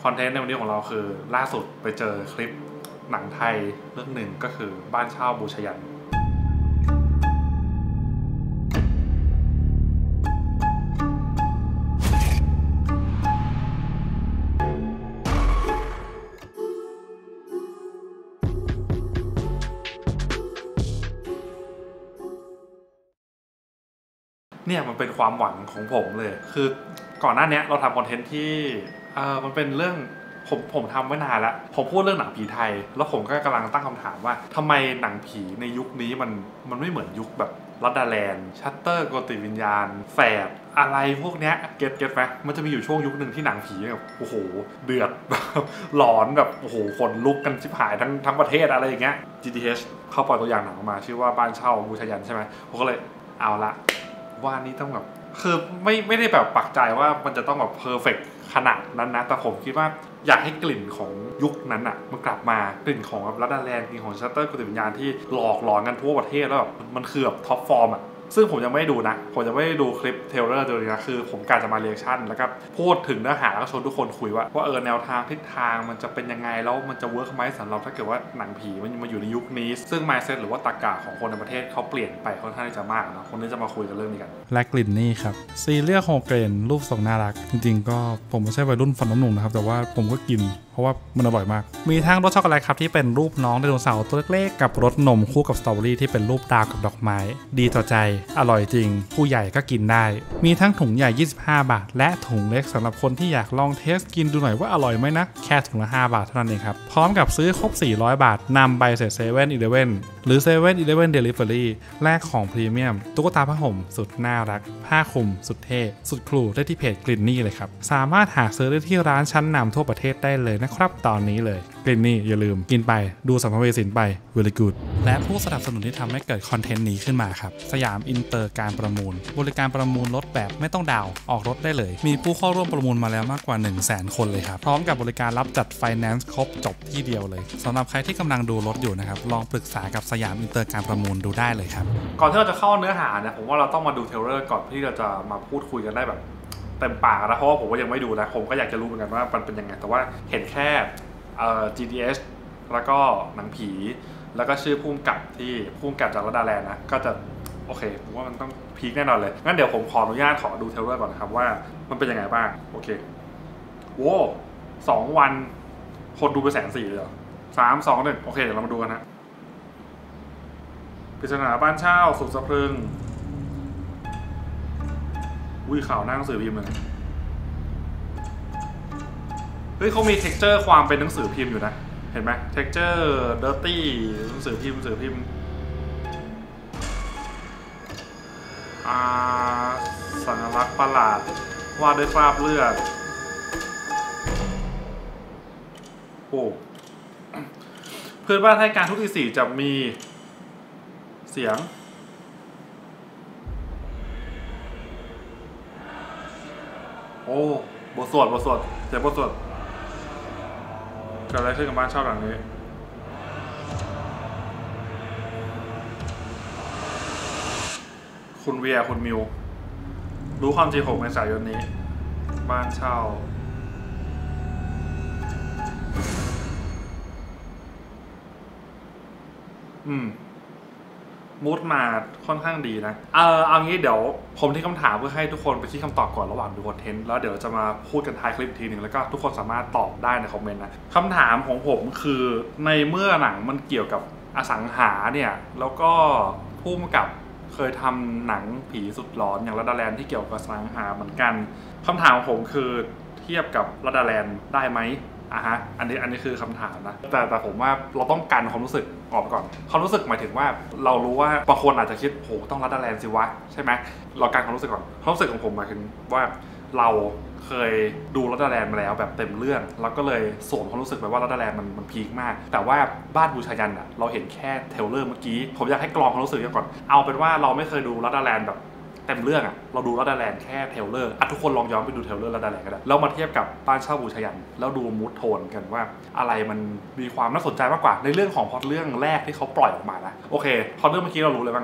คอนเทนต์ในวันนี้ของเราคือล่าสุดไปเจอคลิปหนังไทยเรื่องหนึ่งก็คือบ้านเช่าบูชยันเนี่ยมันเป็นความหวังของผมเลยคือก่อนหน้านี้เราทำคอนเทนต์ที่มันเป็นเรื่องผมทำไว้นานแล้วผมพูดเรื่องหนังผีไทยแล้วผมก็กำลังตั้งคำถามว่าทำไมหนังผีในยุคนี้มันไม่เหมือนยุคแบบลัดดาแลนด์ชัตเตอร์โกติวิญญาณแฝดอะไรพวกเนี้ยเก็ตไหมมันจะมีอยู่ช่วงยุคหนึ่งที่หนังผีแบบโอ้โหเดือดหลอนแบบโอ้โหคนลุกกันชิบหายทั้งประเทศอะไรอย่างเงี้ย GTH เขาปล่อยตัวอย่างหนังออกมาชื่อว่าบ้านเช่าบูชยันใช่ไหมผมก็เลยเอาละว่านี่ต้องแบบคือไม่ได้แบบปักใจว่ามันจะต้องแบบเพอร์เฟกต์ขนาดนั้นนะแต่ผมคิดว่าอยากให้กลิ่นของยุคนั้นอ่ะมันกลับมากลิ่นของแบบลัดดาแลนด์กลิ่นของชัตเตอร์กุฏิวิญญาณที่หลอกหลอนกันทั่วประเทศแล้วแบบมันคือแบบท็อปฟอร์มอ่ะซึ่งผมยังไม่ดูนะผมยังไม่ดูคลิปเทเลอร์ตัวนี้นะคือผมกะจะมาเรีแอคชั่นแล้วก็พูดถึงเนื้อหาแล้วก็ชวนทุกคนคุยว่าแนวทางทิศทางมันจะเป็นยังไงแล้วมันจะเวิร์กไหมสำหรับถ้าเกิดว่าหนังผีมันมาอยู่ในยุคนี้ซึ่ง mindset หรือว่าตรรกะของคนในประเทศเขาเปลี่ยนไปค่อนข้างที่จะมากนะคนนี้จะมาคุยกันเรื่องนี้กันและกลิ่นนี่ครับซีเรียลโฮเกรนรูปทรงน่ารักจริงๆก็ผมไม่ใช่วัยรุ่นฟันน้ำนมนะครับแต่ว่าผมก็กินเพราะว่ามันอร่อยมากมีทั้งรสช็อกโกแลตครับที่เป็นรูปน้องไดโนเสาร์ตัวเล็กๆกับรสนมคู่กับสตรอเบอรี่ที่เป็นรูปดาวกับดอกไม้ดีต่อใจอร่อยจริงผู้ใหญ่ก็กินได้มีทั้งถุงใหญ่25 บาทและถุงเล็กสำหรับคนที่อยากลองเทสกินดูหน่อยว่าอร่อยไหมนะแค่ถุงละ5 บาทเท่านั้นเองครับพร้อมกับซื้อครบ400 บาทนำใบเสร็จ7-11หรือ7-11 Delivery แลกของพรีเมียมตุ๊กตาผ้าห่มสุดน่ารักผ้าคลุมสุดเท่สุดครูได้ที่เพจกลิ่นนี่เลยครับสามารถหาซื้อได้ที่ร้านชั้นนำทั่วประเทศได้เลยนะครับตอนนี้เลยกลิ่นนี่อย่าลืมกินไปดูสัมภเวสีไป very good และผู้สนับสนุนที่ทำให้เกิดคอนเทนต์นี้ขึ้นมาครับสยามอินเตอร์การประมูลบริการประมูลรถแบบไม่ต้องดาวออกรถได้เลยมีผู้เข้าร่วมประมูลมาแล้วมากกว่า 100,000 คนเลยครับพร้อมกับบริการรับจัดไฟแนนซ์ครบจบที่เดียวเลยสำหรับใครที่กำลังดูรถอยู่นะครับลองปรึกษากับสยามอินเตอร์การประมูลดูได้เลยครับก่อนที่เราจะเข้าเนื้อหาเนี่ยผมว่าเราต้องมาดูเทเลอร์ก่อนที่เราจะมาพูดคุยกันได้แบบเต็มปากนะเพราะว่าผมก็ยังไม่ดูนะผมก็อยากจะรู้เหมือนกันว่ามันเป็นยังไงแต่ว่าเห็นแค่GDS แล้วก็หนังผีแล้วก็ชื่อพุ่มกับจากลัดดาแลนด์นะก็จะโอเคผมว่ามันต้องพีคแน่นอนเลยงั้นเดี๋ยวผมขออนุญาตขอดูเทเลอร์ก่อนนะครับว่ามันเป็นยังไงบ้างโอเคโว้2 วันคนดูไป140,000เลยเหรอ3 2 1โอเคเดี๋ยวเรามาดูกันนะปริศนาบ้านเช่าสุดสะพรึงข่าวหน้าหนังสือพิมพ์เลยเฮ้ยเขามี texture ความเป็นหนังสือพิมพ์อยู่นะเห็นไหม texture dirty หนังสือพิมพ์สัญลักษณ์ประหลาดวาดด้วยคราบเลือดโอ้เพื่อนบ้านให้การทุกที่4จะมีเสียงโอ้บทสวดเสียงบทสวดเกิดอะไรขึ้นกับบ้านเช่าหลังนี้คุณเวียคุณมิวรู้ความจริง6 เมษายนนี้บ้านเช่ามูดมาค่อนข้างดีนะเอางี้เดี๋ยวผมที่คำถามเพื่อให้ทุกคนไปคิดคำตอบก่อนระหว่างดูคอนเทนต์แล้วเดี๋ยวจะมาพูดกันท้ายคลิปทีหนึ่งแล้วก็ทุกคนสามารถตอบได้ในคอมเมนต์นะคำถามของผมคือในเมื่อหนังมันเกี่ยวกับอสังหาเนี่ยแล้วก็ผู้กำกับเคยทำหนังผีสุดหลอนอย่างลัดดาแลนด์ที่เกี่ยวกับอสังหาเหมือนกันคำถามของผมคือเทียบกับลัดดาแลนด์ได้ไหมอันนี้คือคำถามนะแต่ผมว่าเราต้องกันความรู้สึกออกก่อนความรู้สึกหมายถึงว่าเรารู้ว่าบางคนอาจจะคิดโหต้องลัดดาแลนด์สิวะใช่ไหมเรากันความรู้สึกก่อนความรู้สึกของผมหมายถึงว่าเราเคยดูลัดดาแลนด์มาแล้วแบบเต็มเรื่องแล้วก็เลยสวมความรู้สึกไปว่าลัดดาแลนด์มันพีคมากแต่ว่าบ้านบูชายันอ่ะเราเห็นแค่เทเลอร์เมื่อกี้ผมอยากให้กรองความรู้สึกก่อนเอาเป็นว่าเราไม่เคยดูลัดดาแลนด์แบบเต็มเรื่องอะเราดูลัดดาแลนด์แค่เทเลอร์ทุกคนลองย้อนไปดูเทเลอร์ลัดดาแลนด์ก็ได้แล้วมาเทียบกับบ้านเช่าบูชายันแล้วดูมูดโทนกันว่าอะไรมันมีความน่าสนใจมากกว่าในเรื่องของพล็อตเรื่องแรกที่เขาปล่อยออกมานะโอเคพล็อตเรื่องเมื่อกี้เรารู้เลยบ้าง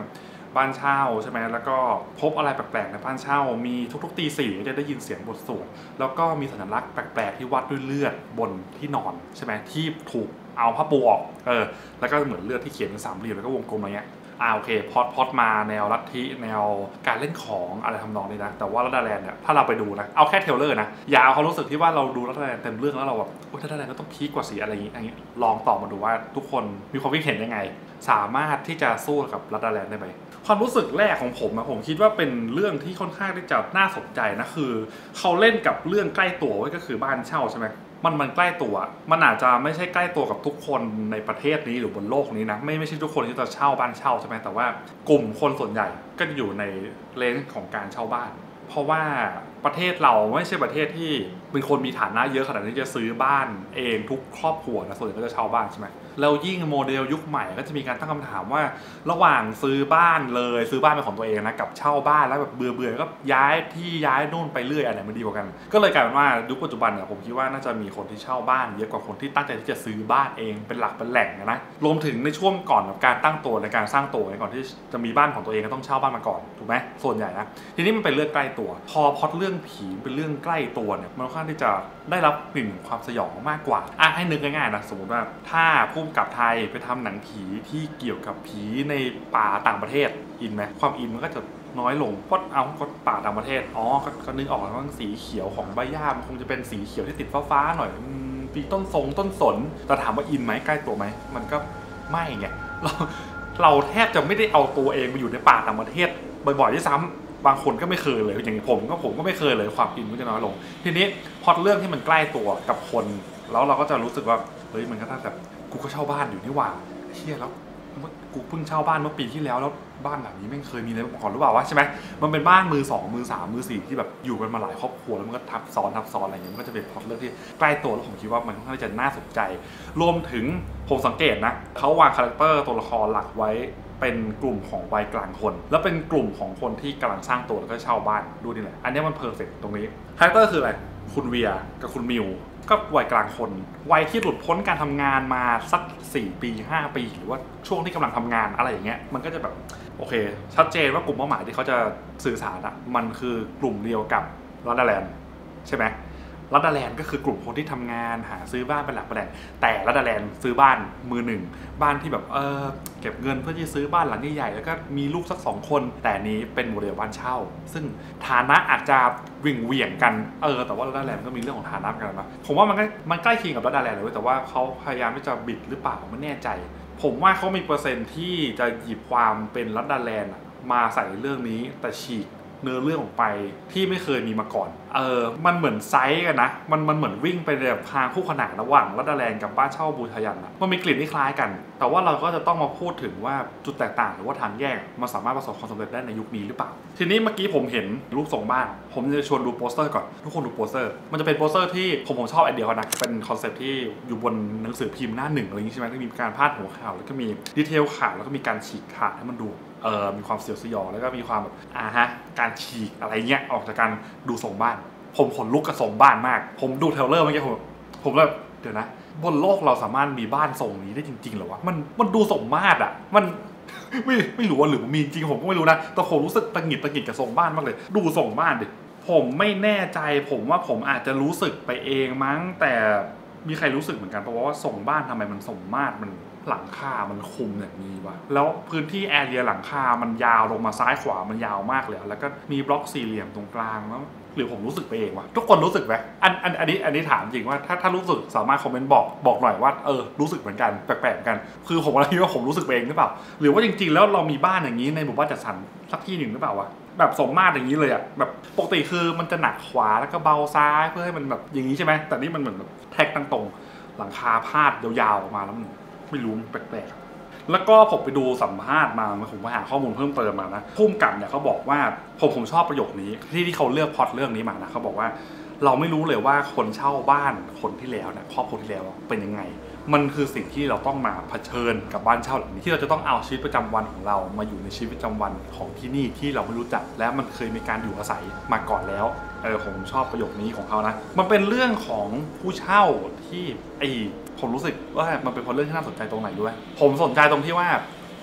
บ้านเช่าใช่ไหมแล้วก็พบอะไรแปลกๆในบ้านเช่ามีทุกๆตีสี่จะได้ยินเสียงบทสวดแล้วก็มีสัญลักษณ์แปลกๆที่วัดด้วยเลือดบนที่นอนใช่ไหมที่ถูกเอาผ้าปูออกแล้วก็เหมือนเลือดที่เขียนเป็นสามเหลี่ยมแล้วก็วงกลมอะไรเงี้ยโอเคพอดมาแนวลัทธิแนวการเล่นของอะไรทำนองนี้นะแต่ว่าลัดดาแลนด์เนี่ยถ้าเราไปดูนะเอาแค่เทเลอร์นะอย่าเอาความรู้สึกที่ว่าเราดูลัดดาแลนด์เต็มเรื่องแล้วเราแบบโอ้ลัดดาแลนด์ก็ต้องพีคกว่าสีอะไรอย่างนี้ลองตอบมาดูว่าทุกคนมีความคิดเห็นยังไงสามารถที่จะสู้กับลัดดาแลนด์ได้ไหมความรู้สึกแรกของผมนะผมคิดว่าเป็นเรื่องที่ค่อนข้างที่จะน่าสนใจนะคือเขาเล่นกับเรื่องใกล้ตัวไว้ก็คือบ้านเช่าใช่ไหมมันใกล้ตัวมันอาจจะไม่ใช่ใกล้ตัวกับทุกคนในประเทศนี้หรือบนโลกนี้นะไม่ใช่ทุกคนที่จะเช่าบ้านเช่าใช่ไหมแต่ว่ากลุ่มคนส่วนใหญ่ก็จะอยู่ในเลนส์ของการเช่าบ้านเพราะว่าประเทศเราไม่ใช่ประเทศที่เป็นคนมีฐานะเยอะขนาดที่จะซื้อบ้านเองทุกครอบครัวนะส่วนใหญ่ก็จะเช่าบ้านใช่ไหมแล้วยิ่งโมเดลยุคใหม่ก็จะมีการตั้งคำถามว่าระหว่างซื้อบ้านเลยซื้อบ้านเป็นของตัวเองนะกับเช่าบ้านแล้วแบบเบื่อก็ย้ายที่ย้ายนู่นไปเรื่อยอะไรมันดีกว่ากันก็เลยกลายเป็นว่ายุคปัจจุบันเนี่ยผมคิดว่าน่าจะมีคนที่เช่าบ้านเยอะกว่าคนที่ตั้งใจที่จะซื้อบ้านเองเป็นหลักเป็นแหล่งนะรวมถึงในช่วงก่อนการตั้งตัวในการสร้างตัวก่อนที่จะมีบ้านของตัวเองก็ต้องเช่าบ้านมาก่อนถูกไหมส่วนใหญ่นะทีนี้มันเป็นเรื่องใกล้ตัวพอพอดเรื่องผีเป็นเรื่องใกล้ตัวเนี่ยมันค่อนข้างที่จะได้รับกลิ่นความสยองมากกว่าให้นึกง่ายๆนะสมมติว่าถ้าผู้กำกับไทยไปทำหนังผีที่เกี่ยวกับผีในป่าต่างประเทศอินไหมความอินมันก็จะน้อยลงเพราะก็ป่าต่างประเทศก็นึกออกแล้วว่าสีเขียวของใบหญ้ามันคงจะเป็นสีเขียวที่ติดฟ้าๆหน่อยปีต้นสนแต่ถามว่าอินไหมใกล้ตัวไหมมันก็ไม่ไงเราแทบจะไม่ได้เอาตัวเองไปอยู่ในป่าต่างประเทศบ่อยๆที่ซ้ำบางคนก็ไม่เคยเลยอย่างผมก็ไม่เคยเลยความอินมันจะน้อยลงทีนี้พอเรื่องที่มันใกล้ตัวกับคนแล้วเราก็จะรู้สึกว่าเฮ้ยมันก็แบบกูก็เช่าบ้านอยู่นี่หว่าเชี่ยแล้วกูเพิ่งเช่าบ้านเมื่อปีที่แล้วบ้านแบบนี้ไม่เคยมีเลยมาก่อนหรือเปล่าวะใช่ไหมมันเป็นบ้านมือ2มือ3มือ4ที่แบบอยู่กันมาหลายครอบครัวแล้วมันก็ทับซ้อนอะไรอย่างเงี้ยมันก็จะเป็นพล็อตเรื่องที่ใกล้ตัวแล้วผมคิดว่ามันค่อนข้างจะน่าสนใจรวมถึงผมสังเกตนะเขาวางคาแรคเตอร์ตัวละครหลักไว้เป็นกลุ่มของวัยกลางคนแล้วเป็นกลุ่มของคนที่กำลังสร้างตัวแล้วก็เช่าบ้านดูนี่แหละอันนี้มันเพอร์เฟกต์ตรงนี้คาแรคเตอร์คืออะไรคุณเวียกับคุณมิวก็วัยกลางคนวัยที่หลุดพ้นการทำงานมาสัก4 ปี5 ปีหรือว่าช่วงที่กำลังทำงานอะไรอย่างเงี้ยมันก็จะแบบโอเคชัดเจนว่ากลุ่มเป้าหมายที่เขาจะสื่อสารมันคือกลุ่มเดียวกับลัดดาแลนด์ใช่ไหมลัดดาแลนด์ก็คือกลุ่มคนที่ทำงานหาซื้อบ้านเป็นหลักเป็นแหล่งแต่ลัดดาแลนด์ซื้อบ้านมือหนึ่งบ้านที่แบบเก็บเงินเพื่อที่ซื้อบ้านหลังใหญ่ๆแล้วก็มีลูกสัก2 คนแต่นี้เป็นโมเดลบ้านเช่าซึ่งฐานะอาจจะเหวี่ยงกันแต่ว่าลัดดาแลนด์ก็มีเรื่องของฐานะกันนะผมว่ามันใกล้เคียงกับลัดดาแลนด์เลยแต่ว่าเขาพยายามที่จะบิดหรือเปล่าไม่แน่ใจผมว่าเขามีเปอร์เซ็นต์ที่จะหยิบความเป็นลัดดาแลนด์มาใส่เรื่องนี้แต่ฉีกเนื้อเรื่องออกไปที่ไม่เคยมีมาก่อนมันเหมือนไซส์กันนะมันเหมือนวิ่งไปแบบทางคู่ขนานระหว่างลัดดาแลนด์กับบ้านเช่าบูทายันนะมันมีกลิ่นที่คล้ายกันแต่ว่าเราก็จะต้องมาพูดถึงว่าจุดแตกต่างหรือว่าทางแยกมันสามารถประสบความสำเร็จได้ในยุคนี้หรือเปล่าทีนี้เมื่อกี้ผมเห็นรูปทรงบ้านผมจะชวนดูโปสเตอร์ก่อนทุกคนดูโปสเตอร์มันจะเป็นโปสเตอร์ที่ผมชอบไอเดียเขานะเป็นคอนเซ็ปต์ที่อยู่บนหนังสือพิมพ์หน้า1อะไรอย่างนี้ใช่ไหมที่มีการพาดหัวข่าวแล้วก็มีดีเทลข่าวแล้วก็มีการฉีกขาดให้มันดูมีความเสียวสยองแล้วก็มีความแบบการฉีกอะไรเงี้ยออกจากการดูทรงบ้านผมขนลุกกับทรงบ้านมากผมดูเทรลเลอร์เมื่อกี้ผมแบบเดี๋ยวนะบนโลกเราสามารถมีบ้านทรงนี้ได้จริงๆเหรอวะมันดูสมมาตรอ่ะมันไม่รู้ว่าหรือมีจริงผมก็ไม่รู้นะแต่ผมรู้สึกตังหงิดกับทรงบ้านมากเลยดูทรงบ้านดิผมไม่แน่ใจผมว่าผมอาจจะรู้สึกไปเองมั้งแต่มีใครรู้สึกเหมือนกันเพราะว่าทรงบ้านทำไมมันสมมาตรมันหลังคามันคุมอย่างนี้วะแล้วพื้นที่แอเรียหลังคามันยาวลงมาซ้ายขวามันยาวมากเลยแล้วก็มีบล็อกสี่เหลี่ยมตรงกลางแล้วหรือผมรู้สึกไปเองวะทุกคนรู้สึกไหมอันนี้ถามจริงว่าถ้ารู้สึกสามารถคอมเมนต์บอกหน่อยว่ารู้สึกเหมือนกันแปลกๆกันคือผมคิดว่าผมรู้สึกไปเองหรือเปล่าหรือว่าจริงๆแล้วเรามีบ้านอย่างนี้ในหมู่บ้านจัดสรรสักที่หนึ่งหรือเปล่าวะแบบสมมาตรอย่างนี้เลยอะแบบปกติคือมันจะหนักขวาแล้วก็เบาซ้ายเพื่อให้มันแบบอย่างนี้ใช่ไหมแต่นี่มันเหมือนแบบแท็กตั้งตรงหลังคาพาดยาวๆออกมาแล้วไม่รู้แปลกๆแล้วก็ผมไปดูสัมภาษณ์มาผมไปหาข้อมูลเพิ่มเติมมานะผู้กำกับเนี่ยเขาบอกว่าผมชอบประโยคนี้ที่เขาเลือกพล็อตเรื่องนี้มานะเขาบอกว่าเราไม่รู้เลยว่าคนเช่าบ้านคนที่แล้วเนี่ยครอบครัวที่แล้วเป็นยังไงมันคือสิ่งที่เราต้องมาเผชิญกับบ้านเช่าหลังนี้ที่เราจะต้องเอาชีวิตประจำวันของเรามาอยู่ในชีวิตประจำวันของที่นี่ที่เราไม่รู้จักและมันเคยมีการอยู่อาศัยมาก่อนแล้วผมชอบประโยคนี้ของเขานะมันเป็นเรื่องของผู้เช่าที่ผมรู้สึกว่ามันเป็นเรื่องที่น่าสนใจตรงไหนด้วยผมสนใจตรงที่ว่า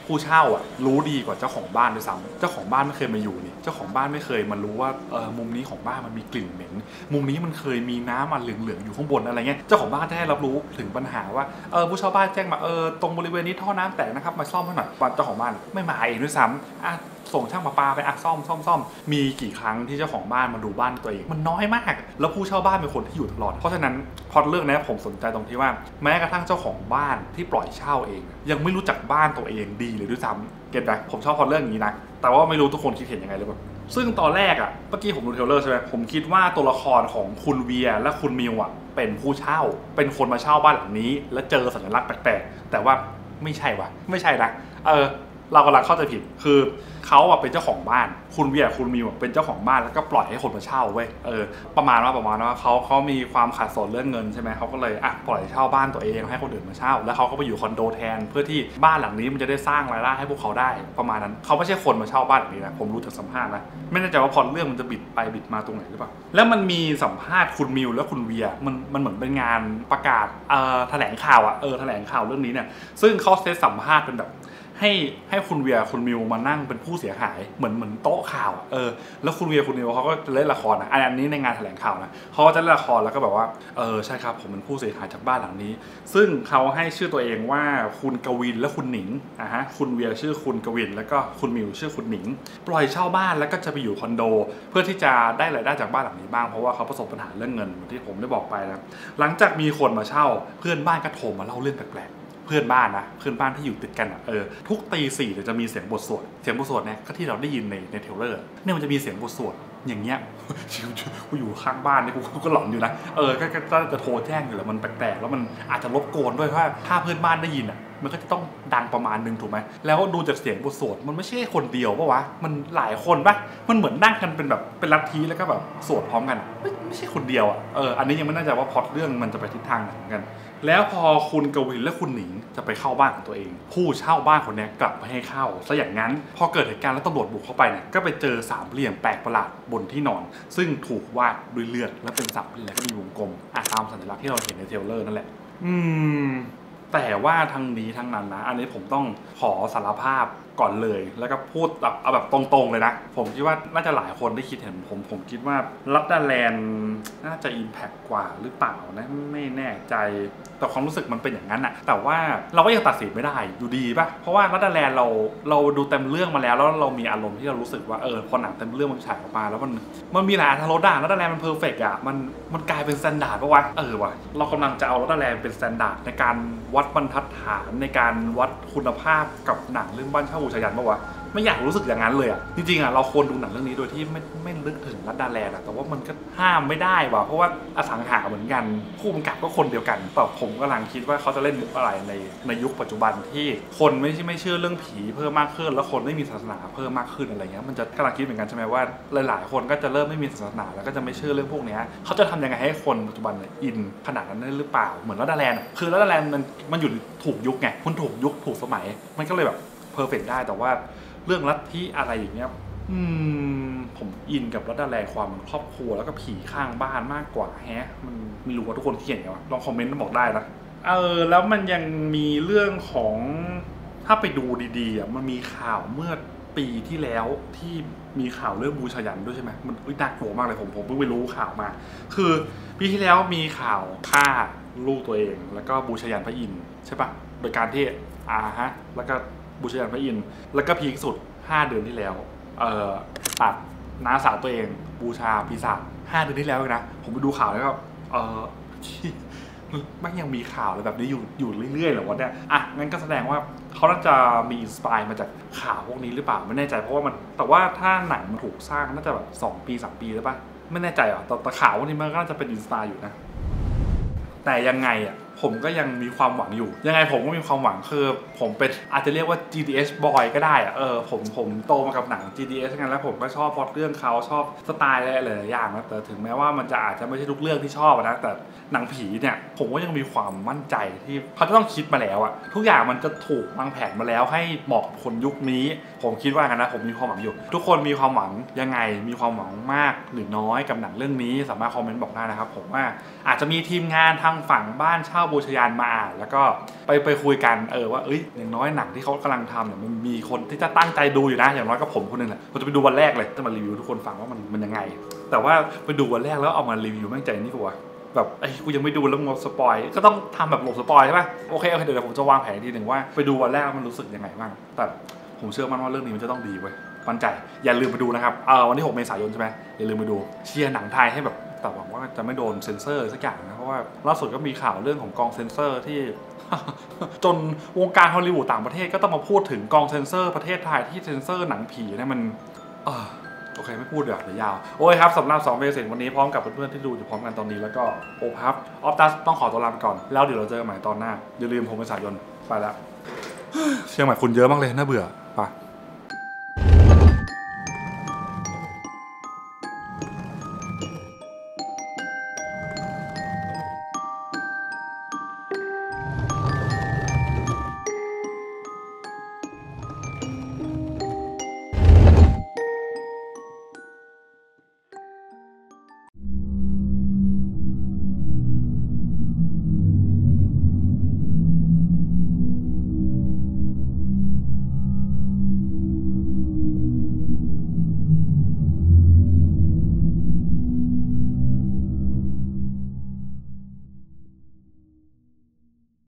ผู้เช่าอ่ะรู้ดีกว่าเจ้าของบ้านด้วยซ้ำเจ้าของบ้านไม่เคยมาอยู่นี่เจ้าของบ้านไม่เคยมารู้ว่ามุมนี้ของบ้านมันมีกลิ่นเหม็นมุมนี้มันเคยมีน้ำมันเหลืองๆอยู่ข้างบนอะไรเงี้ยเจ้าของบ้านจะให้รับรู้ถึงปัญหาว่าผู้เช่าบ้านแจ้งมาตรงบริเวณนี้ท่อน้ำแตกนะครับมาซ่อมให้หน่อยเจ้าของบ้านไม่มาเองด้วยซ้ำส่งช่างประปาไปซ่อมมีกี่ครั้งที่เจ้าของบ้านมาดูบ้านตัวเองมันน้อยมากแล้วผู้เช่าบ้านเป็นคนที่อยู่ตลอดเพราะฉะนั้นพอเรื่องนี้ผมสนใจตรงที่ว่าแม้กระทั่งเจ้าของบ้านที่ปล่อยเช่าเองยังไม่รู้จักบ้านตัวเองดีเลยด้วยซ้ำเก็ตไหมผมชอบพอเรื่องนี้นะแต่ว่าไม่รู้ทุกคนคิดเห็นยังไงเลยแบบซึ่งตอนแรกเมื่อกี้ผมดูเทรลเลอร์ใช่ไหมผมคิดว่าตัวละครของคุณเวียและคุณมิวเป็นผู้เช่าเป็นคนมาเช่าบ้านหลังนี้แล้วเจอสัญลักษณ์แปลกๆแต่ว่าไม่ใช่ไม่ใช่นะเรากำลังเข้าใจผิดคือเขาเป็นเจ้าของบ้านคุณเวียคุณมิวเป็นเจ้าของบ้านแล้วก็ปล่อยให้คนมาเช่าเว้ยประมาณว่าเขามีความขาดสนเรื่องเงินใช่ไหมเขาก็เลยปล่อยเช่าบ้านตัวเองให้คนอื่นมาเช่าแล้วเขาก็ไปอยู่คอนโดแทนเพื่อที่บ้านหลังนี้มันจะได้สร้างรายได้ให้พวกเขาได้ประมาณนั้นเขาไม่ใช่คนมาเช่าบ้านหลังนี้นะผมรู้จากสัมภาษณ์นะไม่แน่ใจว่าพอเรื่องมันจะบิดไปบิดมาตรงไหนหรือเปล่าแล้วมันมีสัมภาษณ์คุณมิวและคุณเวียมันเหมือนเป็นงานประกาศแถลงข่าวแถลงข่าวเรื่องนี้เนี่ยซึ่งเขาเซตสัมภาษณ์เป็นแบบให้คุณเวียคุณมิวมานั่งเป็นผู้เสียหายเหมือนโต๊ะข่าวแล้วคุณเวียคุณมิวเขาก็จะเล่นละครนะอันนี้ในงานแถลงข่าวนะเขาจะเล่นละครแล้วก็แบบว่าใช่ครับผมเป็นผู้เสียหายจากบ้านหลังนี้ซึ่งเขาให้ชื่อตัวเองว่าคุณกวินและคุณหนิงคุณเวียชื่อคุณกวินแล้วก็คุณมิวชื่อคุณหนิงปล่อยเช่าบ้านแล้วก็จะไปอยู่คอนโดเพื่อที่จะได้รายได้จากบ้านหลังนี้บ้างเพราะว่าเขาประสบปัญหาเรื่องเงินที่ผมได้บอกไปนะหลังจากมีคนมาเช่าเพื่อนบ้านก็โทรมาเล่าเรื่องแปลกเพื่อนบ้านที่อยู่ติดกันทุกตีสี่จะมีเสียงบทสวดเนี่ยก็ที่เราได้ยินในเทรลเลอร์เนี่ยมันจะมีเสียงบทสวดอย่างเงี้ยกูอยู่ข้างบ้านนี่กูก็หลอนอยู่นะก็จะโทรแจ้งอยู่แล้วมันแปลกๆแล้วมันอาจจะรบกวนด้วยเพราะถ้าเพื่อนบ้านได้ยินมันก็จะต้องดังประมาณนึงถูกไหมแล้วดูจากเสียงบทสวดมันไม่ใช่คนเดียวปะวะมันหลายคนปะมันเหมือนนั่งกันเป็นแบบเป็นลัทธิแล้วก็แบบสวดพร้อมกันไม่ใช่คนเดียวอันนี้ยังไม่แน่ใจว่าพล็อตเรื่องมันจะไปทิศทางไหนเหมือนกันแล้วพอคุณกวินและคุณหนิงจะไปเข้าบ้านของตัวเองผู้เช่าบ้านคนนี้กลับไม่ให้เข้าซะอย่างนั้นพอเกิดเหตุการณ์แล้วตำรวจบุกเข้าไปเนี่ยก็ไปเจอสามเหลี่ยมแปลกประหลาดบนที่นอนซึ่งถูกวาดด้วยเลือดและเป็นสามเหลี่ยมและมีวงกลมตามสัญลักษณ์ที่เราเห็นในเทรลเลอร์นั่นแหละแต่ว่าทั้งนี้ทั้งนั้นนะอันนี้ผมต้องขอสารภาพก่อนเลยแล้วก็พูดเอาแบบตรงๆเลยนะผมคิดว่าน่าจะหลายคนได้คิดเห็นผมคิดว่าลัดดาแลนด์น่าจะอิมแพคกว่าหรือเปล่านะไม่แน่ใจแต่ความรู้สึกมันเป็นอย่างนั้นแต่ว่าเราก็ยังตัดสินไม่ได้อยู่ดีป่ะเพราะว่าลัดดาแลนด์เราดูเต็มเรื่องมาแล้วเรามีอารมณ์ที่เรารู้สึกว่าพอหนังเต็มเรื่องมันฉายออกมาแล้วมันมีหลายอรรถรสลัดดาแลนด์มันเพอร์เฟกต์มันกลายเป็นสแตนดาร์ดป่ะวะวะเรากำลังจะเอาลัดดาแลนด์เป็นสแตนดาร์ดในการวัดบรรทัดฐานในการวัดคุณภาพกับหนังเรื่องบ้านเช่าบูชายันป่ะวะไม่อยากรู้สึกอย่างนั้นเลยจริงๆเราควรดูหนังเรื่องนี้โดยที่ไม่ลึกถึงลัดดาแลนด์แต่ว่ามันก็ห้ามไม่ได้ว่ะเพราะว่าอสังหาเหมือนกันผู้กำกับก็คนเดียวกันแต่ผมกำลังคิดว่าเขาจะเล่นมุกอะไรในยุคปัจจุบันที่คนไม่เชื่อเรื่องผีเพิ่มมากขึ้นแล้วคนไม่มีศาสนาเพิ่มมากขึ้นอะไรเงี้ยมันจะกำลังคิดเหมือนกันใช่ไหมว่าหลายๆคนก็จะเริ่มไม่มีศาสนาแล้วก็จะไม่เชื่อเรื่องพวกนี้เขาจะทำยังไงให้คนปัจจุบันอินขนาดนั้นได้หรือเปล่าเหมือนลัดดาแลนด์คือลัดดาแลนด์มันอยู่ถูกยุคไงมันถูกยุคถูกสมัยมันก็เลยแบบเพอร์เฟกต์ได้แต่ว่าเรื่องลัทธิอะไรอย่างเงี้ยผมอินกับลัดดาแลนด์ความครอบครัวแล้วก็ผีข้างบ้านมากกว่ามันไม่รู้ว่าทุกคนคิดอย่างไรลองคอมเมนต์บอกได้นะแล้วมันยังมีเรื่องของถ้าไปดูดีๆมันมีข่าวเมื่อปีที่แล้วที่มีข่าวเรื่องบูชายันด้วยใช่ไหมมันน่ากลัวมากเลยผมเพิ่งไปรู้ข่าวมาคือปีที่แล้วมีข่าวฆ่าลูกตัวเองแล้วก็บูชายันพระอินทร์ใช่ปะโดยการที่แล้วก็บูชายันพระอินทร์แล้วก็พีคสุด5 เดือนที่แล้วตัดน้าสาวตัวเองบูชาปีศาจ5 เดือนที่แล้วนะผมไปดูข่าวแล้วก็มันยังมีข่าวอะไรแบบนี้อยู่เรื่อยๆเหรอวะเนี่ยงั้นก็แสดงว่าเขาน่าจะมีอินสไปร์มาจากข่าวพวกนี้หรือเปล่าไม่แน่ใจเพราะว่าแต่ว่าถ้าหนังมันถูกสร้างน่าจะแบบ2 ปี 3 ปีหรือเปล่าไม่แน่ใจแต่ข่าวพวกนี้มันก็น่าจะเป็นอินสไปร์อยู่นะแต่ยังไงผมก็ยังมีความหวังอยู่ยังไงผมก็มีความหวังคือผมเป็นอาจจะเรียกว่า GDS boy ก็ได้ผมโตมากับหนัง GDS กันแล้วผมก็ชอบพล็อตเรื่องเขาชอบสไตล์อะไรหลายอย่างนะแต่ถึงแม้ว่ามันจะอาจจะไม่ใช่ทุกเรื่องที่ชอบนะแต่หนังผีเนี่ยผมก็ยังมีความมั่นใจที่เขาจะต้องคิดมาแล้วทุกอย่างมันจะถูกวางแผนมาแล้วให้เหมาะกับคนยุคนี้ผมคิดว่ากันนะผมมีความหวังอยู่ทุกคนมีความหวังยังไงมีความหวังมากหรือน้อยกับหนังเรื่องนี้สามารถคอมเมนต์บอกได้นะครับผมว่าอาจจะมีทีมงานทางฝั่งบ้านเช่าบูชยานมาอ่านแล้วก็ไปคุยกันว่าอย่างน้อยหนังที่เขากำลังทำเนี่ยมันมีคนที่จะตั้งใจดูอยู่นะอย่างน้อยก็ผมคนนึงแหละผมจะไปดูวันแรกเลยจะมารีวิวทุกคนฟังว่ามันยังไงแต่ว่าไปดูวันแรกแล้วเอามารีวิวแม่งใจนี่กว่าแบบกูยังไม่ดูแล้วงดสปอยก็ต้องทำแบบหลบสปอยใช่ป่ะโอเคเดี๋ยวผมจะวางแผนทีหนึ่งว่าไปดูวันแรกมันรู้สึกยังไงบ้างแต่ผมเชื่อมั่นว่าเรื่องนี้มันจะต้องดีเว้ยมั่นใจอย่าลืมไปดูนะครับวันที่6 เมษายนใช่ไหมอย่าลืมไปดูเชียร์หนังไทยให้แบบแต่หวังว่าจะไม่โดนเซ็นเซอร์สักอย่างนะเพราะว่าล่าสุดก็มีข่าวเรื่องของกองเซ็นเซอร์ที่ จนวงการฮอลลีวูดต่างประเทศก็ต้องมาพูดถึงกองเซ็นเซอร์ประเทศไทยที่เซ็นเซอร์หนังผีเนี่ยมันโอเคไม่พูดเดี๋ยวยาวโอ้ยครับสำหรับ2 เมษายนวันนี้พร้อมกับเพื่อนๆที่ดูอยู่พร้อมกันตอนนี้แล้วก็โอพับออฟตัสต้องขอตัวลาไปก่อนแล้วเดี๋ยวเราเจอกันใหม่ตอนหน้าอย่าลืม6 เมษายนไปแล้วเชียงใหม่คุณเยอะมากเลยน่าเบื่อไป